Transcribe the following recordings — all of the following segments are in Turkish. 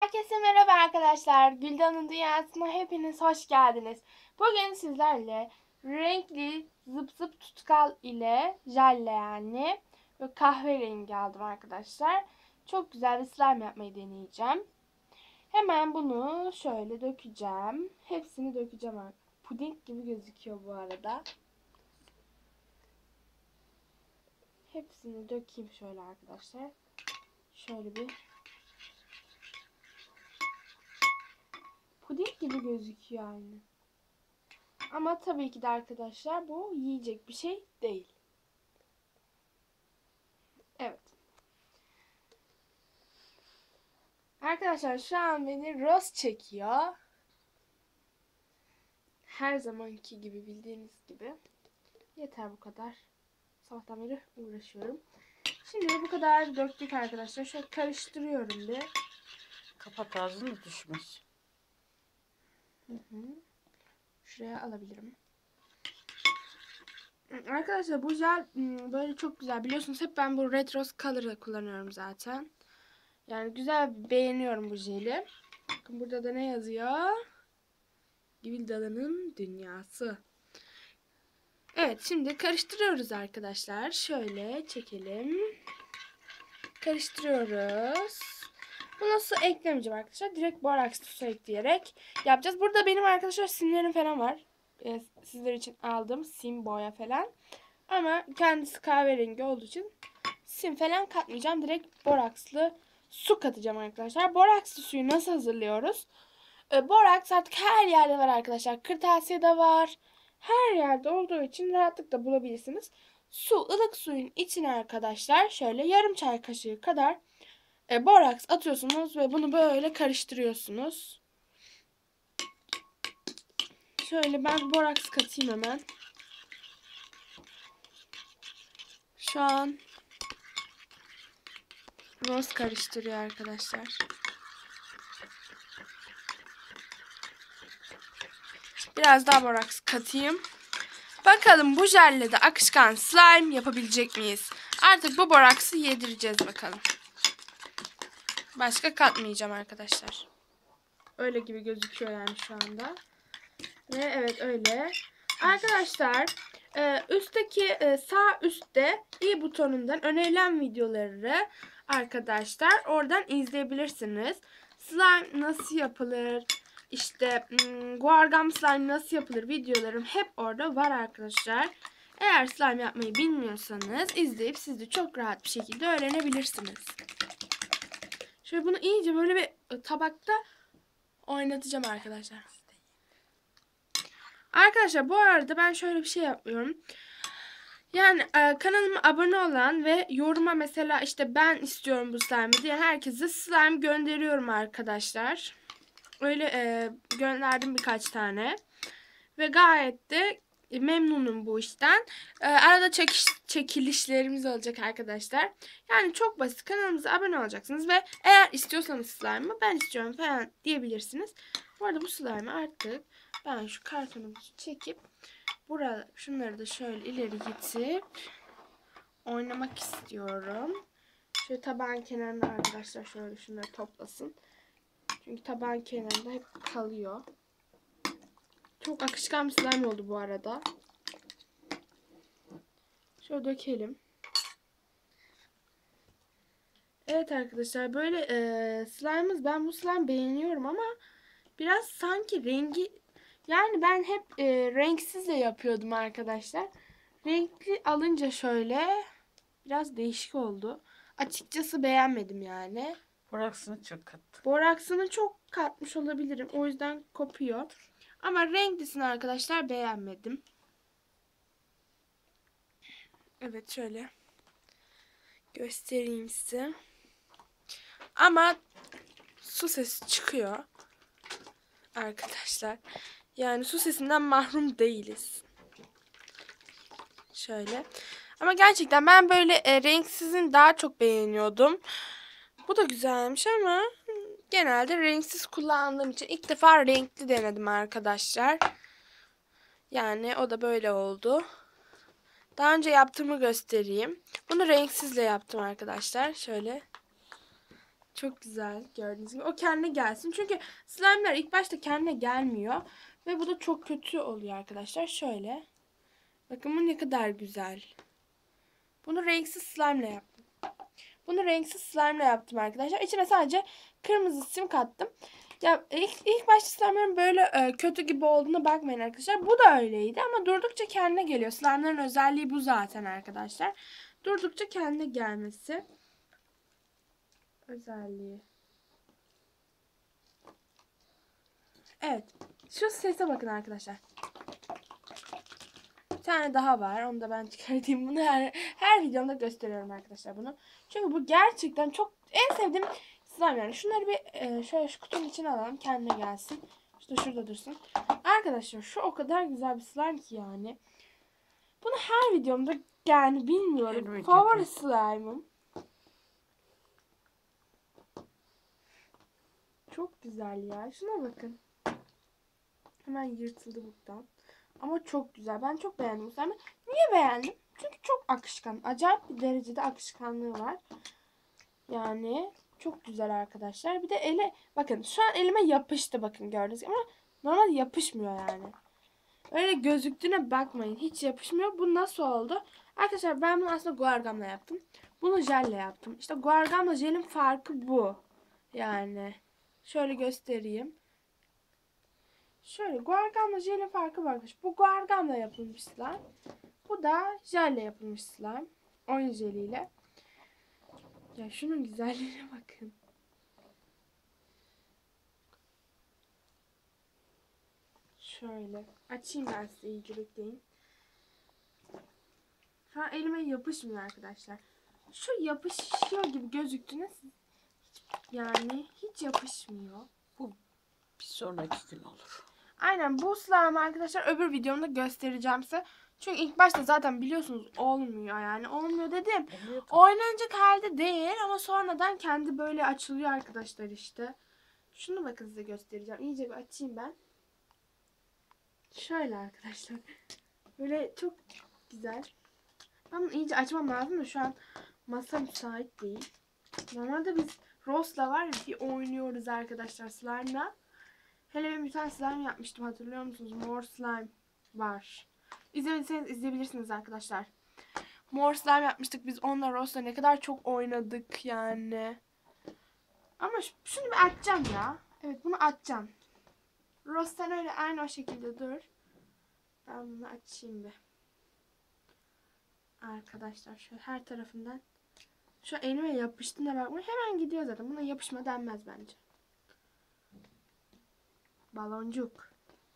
Herkese merhaba arkadaşlar. Güldan'ın dünyasına hepiniz hoş geldiniz. Bugün sizlerle renkli zıp zıp tutkal ile jelle yani ve kahverengi aldım arkadaşlar. Çok güzel bir slime yapmayı deneyeceğim. Hemen bunu şöyle dökeceğim. Hepsini dökeceğim. Puding gibi gözüküyor bu arada. Hepsini dökeyim şöyle arkadaşlar. Şöyle bir puding gibi gözüküyor aynı. Ama tabii ki de arkadaşlar bu yiyecek bir şey değil. Evet. Arkadaşlar şu an beni Rose çekiyor. Her zamanki gibi bildiğiniz gibi. Yeter bu kadar. Sabahtan beri uğraşıyorum. Şimdi bu kadar döktük arkadaşlar. Şöyle karıştırıyorum bir. Kapak ağzını düşmüş. Şuraya alabilirim. Arkadaşlar bu jel böyle çok güzel. Biliyorsunuz hep ben bu Red Rose Color'ı kullanıyorum zaten. Yani güzel, beğeniyorum bu jeli. Bakın burada da ne yazıyor? Güldan'ın dünyası. Evet, şimdi karıştırıyoruz arkadaşlar. Şöyle çekelim. Karıştırıyoruz. Buna su eklemeyeceğim arkadaşlar. Direkt boraks su ekleyerek yapacağız. Burada benim arkadaşlar simlerim falan var. Sizler için aldım sim boya falan. Ama kendisi kahverengi olduğu için sim falan katmayacağım. Direkt borakslı su katacağım arkadaşlar. Borakslı suyu nasıl hazırlıyoruz? Boraks artık her yerde var arkadaşlar. Kırtasiyede var. Her yerde olduğu için rahatlıkla bulabilirsiniz. Ilık suyun içine arkadaşlar şöyle yarım çay kaşığı kadar boraks atıyorsunuz ve bunu böyle karıştırıyorsunuz. Şöyle ben boraks katayım hemen. Şu an Rose karıştırıyor arkadaşlar. Biraz daha boraks katayım. Bakalım bu jelle de akışkan slime yapabilecek miyiz? Artık bu boraksı yedireceğiz bakalım. Başka katmayacağım arkadaşlar. Öyle gibi gözüküyor yani şu anda. Ve evet öyle. Arkadaşlar üstteki sağ üstte i butonundan önerilen videoları arkadaşlar oradan izleyebilirsiniz. Slime nasıl yapılır? İşte guargam slime nasıl yapılır videolarım hep orada var arkadaşlar. Eğer slime yapmayı bilmiyorsanız izleyip siz de çok rahat bir şekilde öğrenebilirsiniz. Şöyle bunu iyice böyle bir tabakta oynatacağım arkadaşlar. Arkadaşlar bu arada ben şöyle bir şey yapıyorum. Yani kanalıma abone olan ve yoruma mesela işte ben istiyorum bu slime'ı diye herkese slime gönderiyorum arkadaşlar. Öyle gönderdim birkaç tane. Ve gayet de memnunum bu işten. Arada çekilişlerimiz olacak arkadaşlar. Yani çok basit. Kanalımıza abone olacaksınız ve eğer istiyorsanız slime'ı ben istiyorum falan diyebilirsiniz. Bu arada bu slime'ı artık ben şu kartonumuzu çekip şunları da şöyle ileri gitip oynamak istiyorum. Şöyle tabağın kenarına arkadaşlar şöyle şunları toplasın. Çünkü tabağın kenarında hep kalıyor. Çok akışkan bir slime oldu bu arada. Şöyle dökelim. Evet arkadaşlar böyle slime'ımız, ben bu slime beğeniyorum ama biraz sanki rengi, yani ben hep renksizle yapıyordum arkadaşlar. Renkli alınca şöyle biraz değişik oldu. Açıkçası beğenmedim yani. Boraksını çok kattı. Boraksını çok katmış olabilirim. O yüzden kopuyor. Ama renklisini arkadaşlar beğenmedim. Evet şöyle göstereyim size. Ama su sesi çıkıyor arkadaşlar. Yani su sesinden mahrum değiliz. Şöyle. Ama gerçekten ben böyle renksizin daha çok beğeniyordum. Bu da güzelmiş ama genelde renksiz kullandığım için ilk defa renkli denedim arkadaşlar. Yani o da böyle oldu. Daha önce yaptığımı göstereyim. Bunu renksizle yaptım arkadaşlar. Şöyle. Çok güzel gördüğünüz gibi. O kendine gelsin. Çünkü slime'lar ilk başta kendine gelmiyor. Ve bu da çok kötü oluyor arkadaşlar. Şöyle. Bakın bu ne kadar güzel. Bunu renksiz slime ile yaptım. Bunu renksiz slime ile yaptım arkadaşlar. İçine sadece kırmızı sim kattım. Ya ilk başta slime'ların böyle kötü gibi olduğuna bakmayın arkadaşlar. Bu da öyleydi ama durdukça kendine geliyor. Slime'ların özelliği bu zaten arkadaşlar. Durdukça kendine gelmesi özelliği. Evet. Şu sese bakın arkadaşlar. Bir tane daha var. Onu da ben çıkartayım. Bunu her videomda gösteriyorum arkadaşlar bunu. Çünkü bu gerçekten çok en sevdiğim slime yani. Şunları bir şöyle şu kutunun içine alalım. Kendine gelsin. İşte şurada dursun. Arkadaşlar şu o kadar güzel bir slime ki yani. Bunu her videomda yani bilmiyorum. Favori slime'ım. Çok güzel ya. Şuna bakın. Hemen yırtıldı buradan. Ama çok güzel. Ben çok beğendim bu slime'ı. Niye beğendim? Çünkü çok akışkan. Acayip bir derecede akışkanlığı var. Yani çok güzel arkadaşlar. Bir de bakın şu an elime yapıştı bakın gördünüz ama normal yapışmıyor yani. Öyle gözüktüğüne bakmayın. Hiç yapışmıyor. Bu nasıl oldu? Arkadaşlar ben bunu aslında guargamla yaptım. Bunu jelle yaptım. İşte guargamla jelin farkı bu. Yani şöyle göstereyim. Şöyle guargamla jelin farkı varmış. Bu guargamla yapılmış slime. Bu da jelle yapılmış slime. Oyun jeliyle. Ya şunun güzelliğine bakın. Şöyle açayım ben size iyice bekleyin. Şu an elime yapışmıyor arkadaşlar. Şu yapışıyor gibi gözüktüğüne yani hiç yapışmıyor. Bu bir sonraki gün olur. Aynen bu slime arkadaşlar öbür videomda göstereceğim size. Çünkü ilk başta zaten biliyorsunuz olmuyor yani. Olmuyor dedim. Oynanacak halde değil ama sonradan kendi böyle açılıyor arkadaşlar işte. Şunu bakın size göstereceğim. İyice bir açayım ben. Şöyle arkadaşlar. Böyle çok güzel. Ben bunu iyice açmam lazım da şu an masa müsait değil. Normalde biz Ross'la var ya bir oynuyoruz arkadaşlar slime'la. Hele ben bir tane slime yapmıştım hatırlıyor musunuz? Mor slime var. İzlemediyseniz izleyebilirsiniz arkadaşlar. Mor slime yapmıştık biz onunla Ross'la ne kadar çok oynadık yani. Ama şunu bir açacağım ya. Evet bunu açacağım. Ross sen öyle aynı o şekilde dur. Ben bunu açayım bir. Arkadaşlar şöyle her tarafından. Şu elime yapıştığına bakmayın. Hemen gidiyor zaten. Buna yapışma denmez bence. Baloncuk.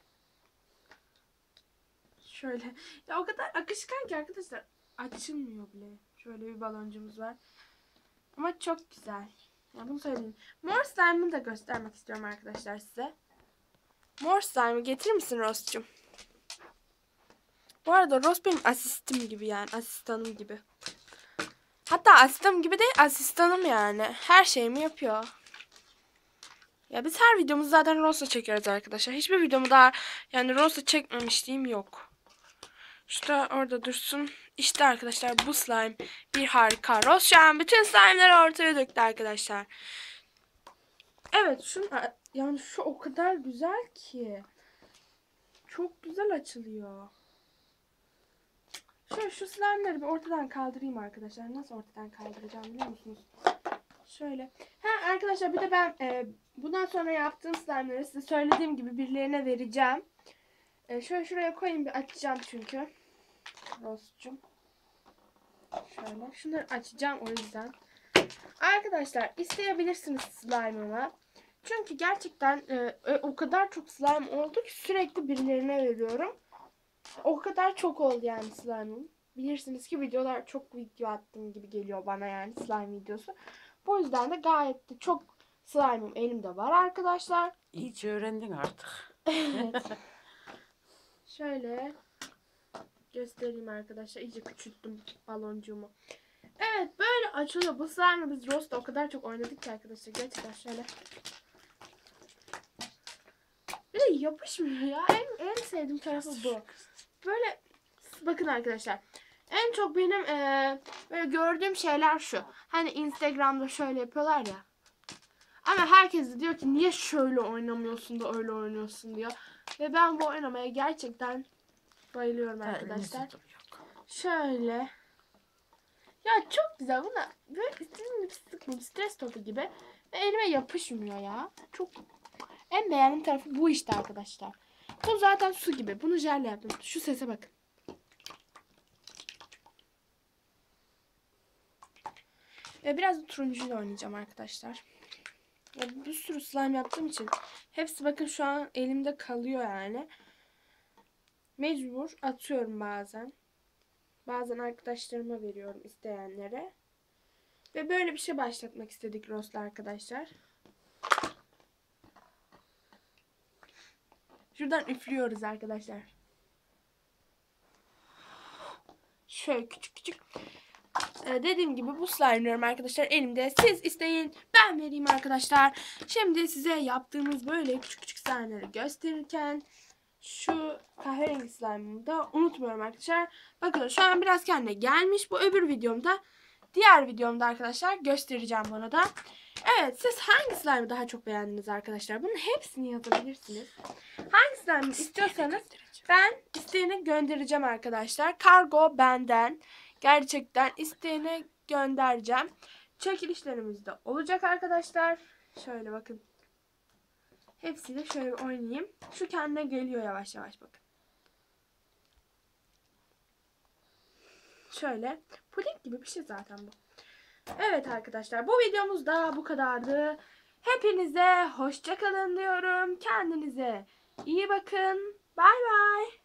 Şöyle. Ya o kadar akışkan ki arkadaşlar. Açılmıyor bile. Şöyle bir baloncumuz var. Ama çok güzel. Ya bunu söyleyeyim. Mor slime'ı da göstermek istiyorum arkadaşlar size. Mor slime'ı getirir misin Ross'cum? Bu arada Ross benim asistim gibi yani. Asistanım gibi. Hatta asistanım gibi değil asistanım yani. Her şeyimi yapıyor. Ya biz her videomuzu zaten Ross'la çekiyoruz arkadaşlar. Hiçbir videomu daha yani Ross'la çekmemişliğim yok. İşte orada dursun. İşte arkadaşlar bu slime bir harika. Ross şu an bütün slime'ları ortaya döktü arkadaşlar. Evet yani şu o kadar güzel ki. Çok güzel açılıyor. Şöyle şu slime'ları bir ortadan kaldırayım arkadaşlar. Nasıl ortadan kaldıracağım biliyor musunuz? Şöyle. Arkadaşlar bir de ben bundan sonra yaptığım slime'ları size söylediğim gibi birilerine vereceğim. Şöyle şuraya koyayım bir açacağım çünkü. Ross'cum. Şöyle. Şunları açacağım o yüzden. Arkadaşlar isteyebilirsiniz slime'ımı. Çünkü gerçekten o kadar çok slime oldu ki sürekli birilerine veriyorum. O kadar çok oldu yani slime'ım. Bilirsiniz ki videolar çok video attığım gibi geliyor bana yani slime videosu. Bu yüzden de gayet de çok slime'ım elimde var arkadaşlar. İyice öğrendin artık. Evet. Şöyle göstereyim arkadaşlar. İyice küçülttüm baloncuğumu. Evet böyle açılıyor. Bu slime'ı biz Ross'ta o kadar çok oynadık ki arkadaşlar. Gerçekten şöyle. Bir de yapışmıyor ya. En sevdiğim tarafı bu. Böyle bakın arkadaşlar. En çok benim böyle gördüğüm şeyler şu. Hani Instagram'da şöyle yapıyorlar ya. Ama herkes de diyor ki niye şöyle oynamıyorsun da öyle oynuyorsun diyor. Ve ben bu oynamaya gerçekten bayılıyorum arkadaşlar. Şöyle. Ya çok güzel. Buna böyle istediğim gibi sıkmayayım. Stres topu gibi. Ve elime yapışmıyor ya. Çok en beğendiğim tarafı bu işte arkadaşlar. Bu zaten su gibi. Bunu jelle yaptım. Şu sese bakın. Ve biraz da turuncuyla oynayacağım arkadaşlar. Ya bir sürü slime yaptığım için hepsi bakın şu an elimde kalıyor yani. Mecbur atıyorum bazen. Bazen arkadaşlarıma veriyorum isteyenlere. Ve böyle bir şey başlatmak istedik Rose'la arkadaşlar. Şuradan üflüyoruz arkadaşlar. Şöyle küçük küçük. Dediğim gibi bu slime'larım arkadaşlar elimde. Siz isteyin ben vereyim arkadaşlar. Şimdi size yaptığımız böyle küçük küçük slime'ları gösterirken şu kahverengi slime'ımı da unutmuyorum arkadaşlar. Bakın şu an biraz kendine gelmiş. Bu öbür videomda, diğer videomda arkadaşlar göstereceğim bunu da. Evet, siz hangi slime'ı daha çok beğendiniz arkadaşlar? Bunun hepsini yazabilirsiniz. Hangi slime'ı istiyorsanız ben isteğine göndereceğim arkadaşlar. Kargo benden. Gerçekten isteğine göndereceğim. Çekilişlerimiz de olacak arkadaşlar. Şöyle bakın. Hepsiyle şöyle oynayayım. Şu kendine geliyor yavaş yavaş bakın. Şöyle. Puding gibi bir şey zaten bu. Evet arkadaşlar, bu videomuz da bu kadardı. Hepinize hoşça kalın diyorum. Kendinize iyi bakın. Bay bay.